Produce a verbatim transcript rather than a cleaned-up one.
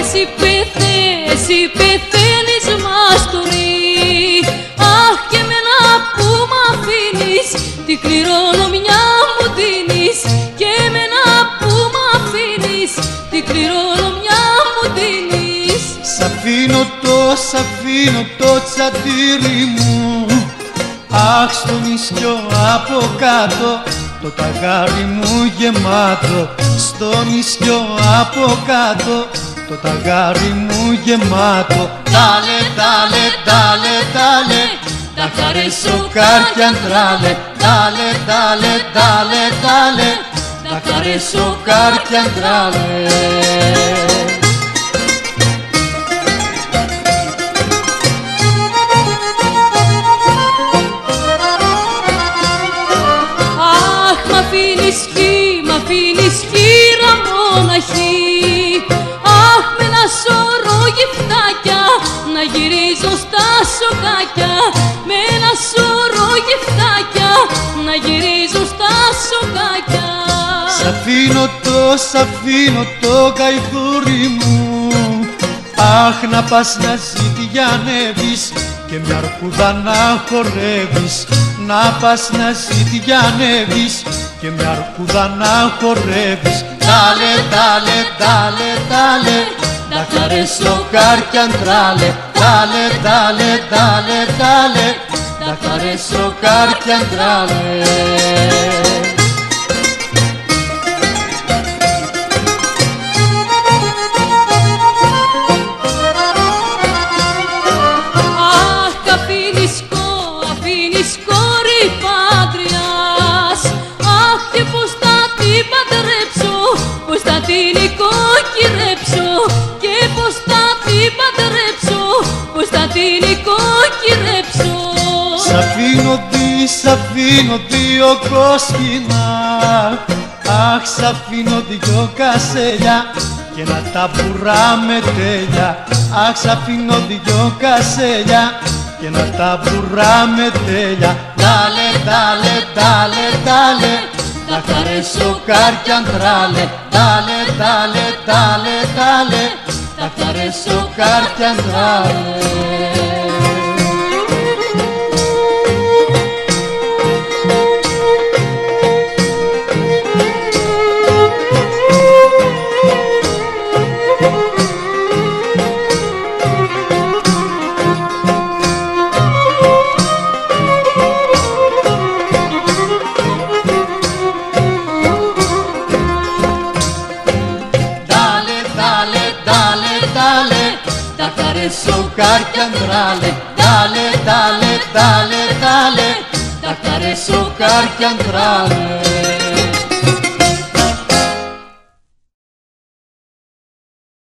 εσύ πεθαίνεις, εσύ πεθαίνεις μαστορή. Αχ, και εμένα που μ' αφήνεις, την κληρονομιά μου δίνεις. Και εμένα που μ' αφήνεις, την κληρονομιά μου δίνεις. Σ' αφήνω το, σ' αφήνω το τσαντήρι μου. Αχ, στο νησιό από κάτω το ταγάρι μου γεμάτο. Στο νησιό από κάτω το ταγάρι μου γεμάτο. Τάλε, τάλε, τάλε, τάλε, τα χαρέσω κάρκιαν τράλε. Τάλε, τάλε, τάλε, τάλε, τα χαρέσω κάρκιαν τράλε. Μ' αφήνεις χείρα μοναχή. Αχ, με ένα σωρό γυφτάκια να γυρίζω στα σοκάκια. Με ένα σωρό γυφτάκια να γυρίζω στα σοκάκια. Σ' αφήνω το, σ' αφήνω το καηδούρι μου. Αχ, να πας να ζητιανεύεις και μια αρκούδα να χορεύεις. Να πας να ζητιανεύεις και μια αρκούδα να χορεύεις. Τάλε, τάλε, τάλε, τάλε, τα χαρέσω κάρκιαν τράλε. Τάλε, τάλε, τάλε, τάλε, τα χαρέσω κάρκιαν τράλε. Πώς θα την οικοκυρέψω και πώς θα την παντρέψω, πώς θα την οικοκυρέψω. Σ' αφήνω δι, σ' αφήνω δύο κόσκινα. Αχ, σ' αφήνω δυο κασέλια και να τα βουράμε τέλεια. Αχ, σ' αφήνω δυο κασέλια και να τα βουράμε τέλεια. Τάλε, τάλε, τάλε, τάλε, τα χαρέσω κάρκιαν τράλε. Τάλε, τάλε, τάλε, τάλε, τα χαρέσω κάρκιαν τράλε. Τα χαρέσω κάρκιαν τράλε. Τάλε, τάλε, τάλε, τάλε, τα χαρέσω κάρκιαν τράλε.